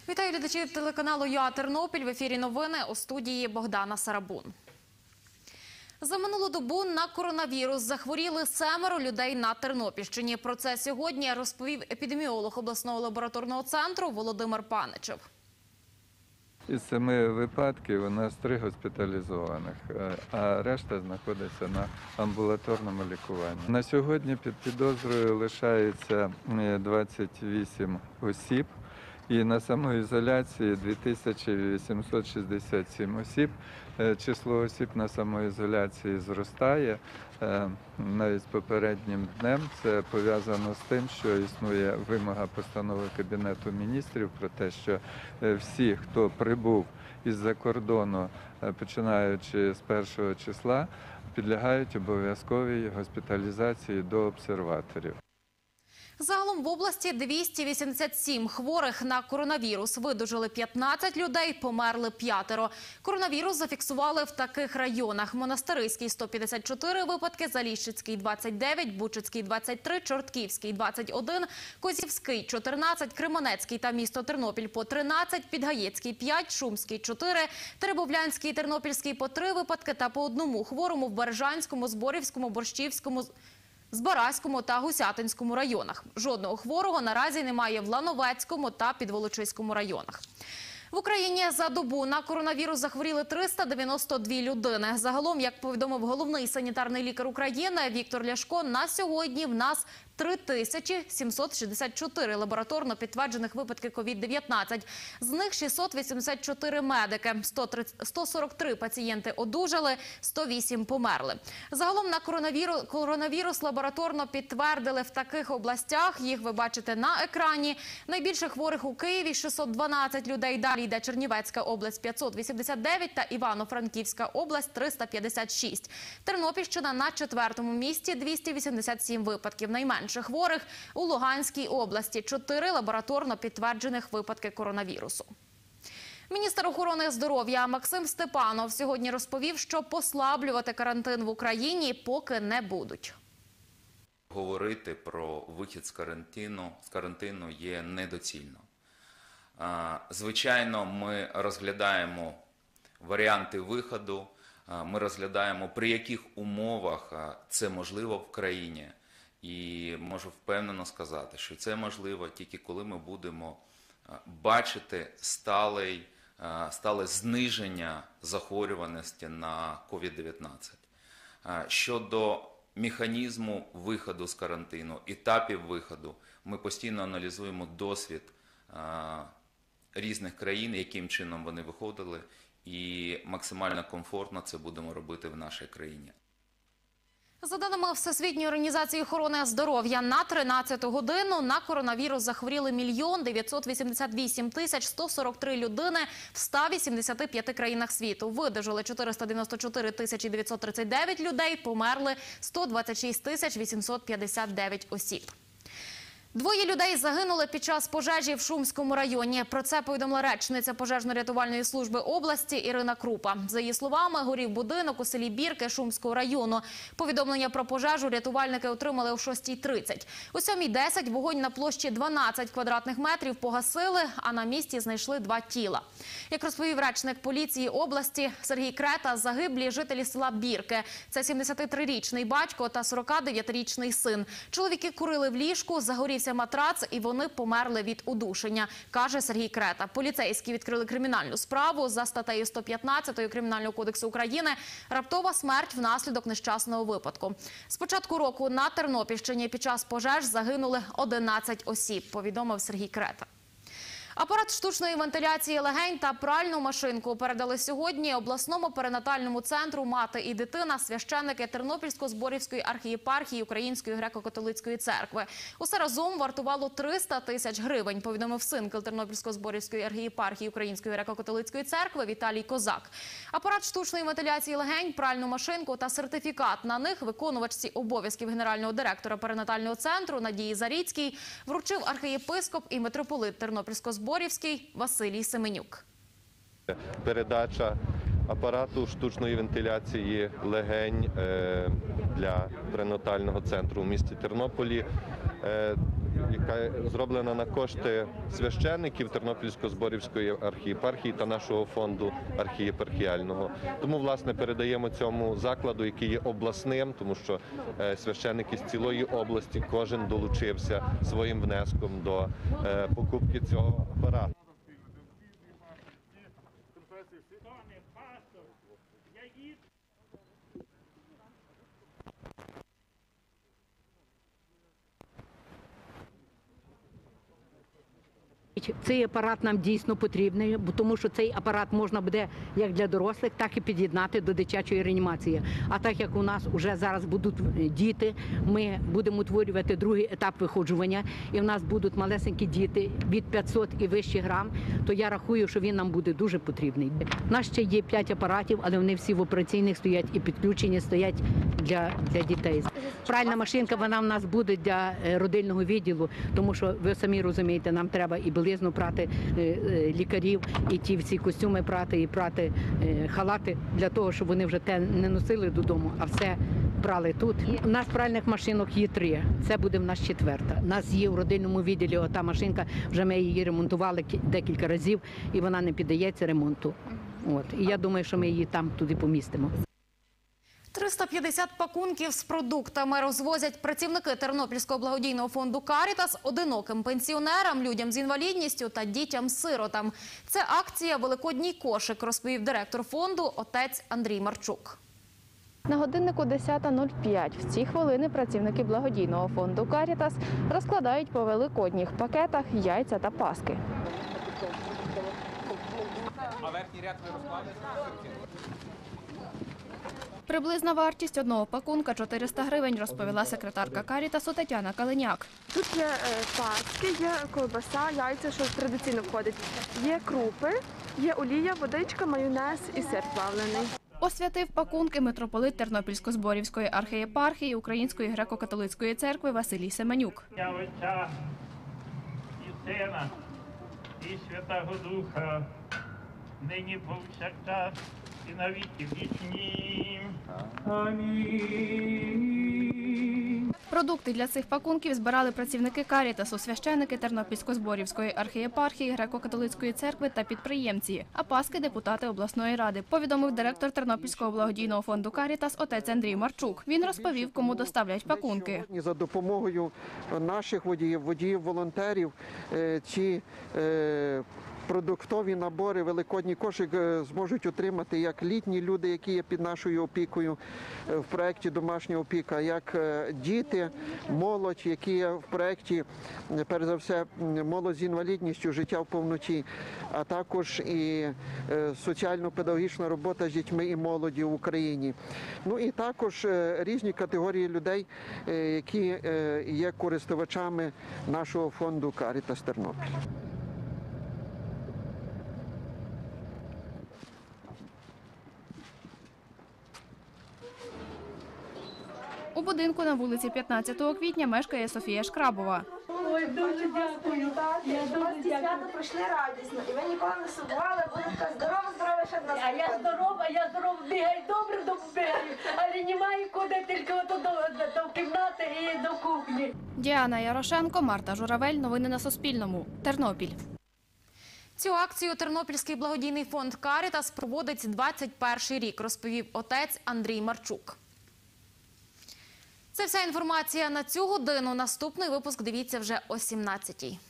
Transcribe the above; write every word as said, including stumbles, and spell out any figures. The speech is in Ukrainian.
Вітаю глядачів телеканалу ЮА Тернопіль. В ефірі новини, у студії Богдана Сарабун. За минулу добу на коронавірус захворіли семеро людей на Тернопільщині. Про це сьогодні розповів епідеміолог обласного лабораторного центру Володимир Паничев. Із семи випадків у нас три госпіталізованих, а решта знаходиться на амбулаторному лікуванні. На сьогодні під підозрою лишається двадцять вісім осіб. І на самоізоляції дві тисячі вісімсот шістдесят сім осіб. Число осіб на самоізоляції зростає навіть з попереднім днем. Це пов'язано з тим, що існує вимога постанови Кабінету міністрів про те, що всі, хто прибув із-за кордону, починаючи з першого числа, підлягають обов'язковій госпіталізації до обсерваторів. Загалом в області двісті вісімдесят сім хворих на коронавірус. Видужили п'ятнадцять людей, померли п'ятеро. Коронавірус зафіксували в таких районах: Монастириський – сто п'ятдесят чотири випадки, Заліщицький – двадцять дев'ять, Бучицький – двадцять три, Чортківський – двадцять один, Козівський – чотирнадцять, Кременецький та місто Тернопіль – по тринадцять, Підгаєцький – п'ять, Шумський – чотири, Теребовлянський і Тернопільський – по три випадки та по одному хворому в Бережанському, Зборівському, Борщівському, Збаразькому та Гусятинському районах. Жодного хворого наразі немає в Лановецькому та Підволочиському районах. В Україні за добу на коронавірус захворіли триста дев'яносто дві людини. Загалом, як повідомив головний санітарний лікар України Віктор Ляшко, на сьогодні в нас три тисячі сімсот шістдесят чотири лабораторно підтверджених випадки ковід дев'ятнадцять. З них шістсот вісімдесят чотири медики, сто сорок три пацієнти одужали, сто вісім померли. Загалом на коронавірус, коронавірус лабораторно підтвердили в таких областях, їх ви бачите на екрані. Найбільше хворих у Києві – шістсот дванадцять людей, далі йде Чернівецька область – п'ятсот вісімдесят дев'ять та Івано-Франківська область – триста п'ятдесят шість. Тернопільщина на четвертому місці – двісті вісімдесят сім випадків. Найменше хворих у Луганській області – чотири лабораторно підтверджених випадки коронавірусу. Міністр охорони здоров'я Максим Степанов сьогодні розповів, що послаблювати карантин в Україні поки не будуть. Говорити про вихід з карантину, з карантину є недоцільно. Звичайно, ми розглядаємо варіанти виходу, ми розглядаємо, при яких умовах це можливо в країні. І можу впевнено сказати, що це можливо тільки коли ми будемо бачити стале, стале зниження захворюваності на ковід дев'ятнадцять. Щодо механізму виходу з карантину, етапів виходу, ми постійно аналізуємо досвід різних країн, яким чином вони виходили, і максимально комфортно це будемо робити в нашій країні. За даними Всесвітньої організації охорони здоров'я, на тринадцяту годину на коронавірус захворіли мільйон дев'ятсот вісімдесят вісім тисяч сто сорок три людини в ста вісімдесяти п'яти країнах світу. Видужили чотириста дев'яносто чотири тисячі дев'ятсот тридцять дев'ять людей, померли сто двадцять шість тисяч вісімсот п'ятдесят дев'ять осіб. Двоє людей загинули під час пожежі в Шумському районі. Про це повідомила речниця пожежно-рятувальної служби області Ірина Крупа. За її словами, горів будинок у селі Бірки Шумського району. Повідомлення про пожежу рятувальники отримали о шостій тридцять. О сьомій десять вогонь на площі дванадцять квадратних метрів погасили, а на місці знайшли два тіла. Як розповів речник поліції області Сергій Крета, загиблі жителі села Бірки. Це сімдесятитрирічний батько та сорокадев'ятирічний син. Чоловіки курили в ліжку, загорівся матрац і вони померли від удушення, каже Сергій Крета. Поліцейські відкрили кримінальну справу за статтею сто п'ятнадцять Кримінального кодексу України «Раптова смерть внаслідок нещасного випадку». З початку року на Тернопільщині під час пожеж загинули одинадцять осіб, повідомив Сергій Крета. Апарат штучної вентиляції легень та пральну машинку передали сьогодні обласному перинатальному центру «Мати і дитина» священники Тернопільсько-Зборівської архієпархії Української греко-католицької церкви. Усе разом вартувало триста тисяч гривень, повідомив синкл Тернопільсько-Зборівської архієпархії Української греко-католицької церкви Віталій Козак. Апарат штучної вентиляції легень, пральну машинку та сертифікат на них виконувачці обов'язків генерального директора перинатального центру Надії Заріцькій вручив архієпископ і митрополит Тернопільсько-Зборівський Василій Семенюк. Передача апарату штучної вентиляції легень для перинатального центру в місті Тернополі яка зроблена на кошти священників Тернопільсько-Зборівської архієпархії та нашого фонду архієпархіального. Тому, власне, передаємо цьому закладу, який є обласним, тому що священники з цілої області, кожен долучився своїм внеском до покупки цього апарату. Цей апарат нам дійсно потрібний, бо тому що цей апарат можна буде як для дорослих, так і під'єднати до дитячої реанімації. А так як у нас вже зараз будуть діти, ми будемо утворювати другий етап виходжування, і в нас будуть малесенькі діти від п'ятсот і вище грам, то я рахую, що він нам буде дуже потрібний. У нас ще є п'ять апаратів, але вони всі в операційних стоять і підключені стоять для, для дітей. Пральна машинка, вона в нас буде для родильного відділу, тому що ви самі розумієте, нам треба і білизну прати лікарів, і ті всі костюми прати, і прати халати, для того, щоб вони вже те не носили додому, а все прали тут. У нас пральних машинок є три, це буде в нас четверта. У нас є в родильному відділі ота машинка, вже ми її ремонтували декілька разів, і вона не піддається ремонту. От. І я думаю, що ми її там туди помістимо. триста п'ятдесят пакунків з продуктами розвозять працівники Тернопільського благодійного фонду «Карітас» одиноким пенсіонерам, людям з інвалідністю та дітям-сиротам. Це акція «Великодній кошик», розповів директор фонду отець Андрій Марчук. На годиннику десята нуль п'ять в ці хвилини працівники благодійного фонду «Карітас» розкладають по великодніх пакетах яйця та паски. А верхній ряд ви розкладаєте? Приблизна вартість одного пакунка – чотириста гривень, розповіла секретарка «Карітасу» Тетяна Калиняк. Тут є е, паски, є ковбаса, яйця, що традиційно входить. Є крупи, є олія, водичка, майонез і сир плавлений. Освятив пакунки митрополит Тернопільсько-Зборівської архієпархії Української греко-католицької церкви Василій Семенюк. Я Отця і Сина і Святого Духа, нині повсякчас і на віки вічні. Амінь. Продукти для цих пакунків збирали працівники «Карітасу», священники Тернопільсько-Зборівської архієпархії, греко-католицької церкви та підприємці, а паски – депутати обласної ради, повідомив директор Тернопільського благодійного фонду «Карітас» отець Андрій Марчук. Він розповів, кому доставлять пакунки. За допомогою наших водіїв, водіїв-волонтерів, ці продуктові набори, великодній кошик зможуть отримати як літні люди, які є під нашою опікою в проєкті «Домашня опіка», як діти, молодь, які є в проєкті, перш за все, молодь з інвалідністю, життя в повноті, а також і соціально-педагогічна робота з дітьми і молоді в Україні. Ну і також різні категорії людей, які є користувачами нашого фонду «Карітас Тернопіль». У будинку на вулиці п'ятнадцятого квітня мешкає Софія Шкрабова. Ой, дуже дякую. У вас ці свята пройшли радісно, і ви ніколи не сумували, будете здорова, здорова, ще в нас. А я здорова, я здорова, бігаю, добре добігаю, але немає куди, тільки от до, до, до кімнати і до кухні. Діана Ярошенко, Марта Журавель. Новини на Суспільному. Тернопіль. Цю акцію Тернопільський благодійний фонд «Карітас» проводить двадцять перший рік, розповів отець Андрій Марчук. Це вся інформація на цю годину. Наступний випуск дивіться вже о сімнадцятій.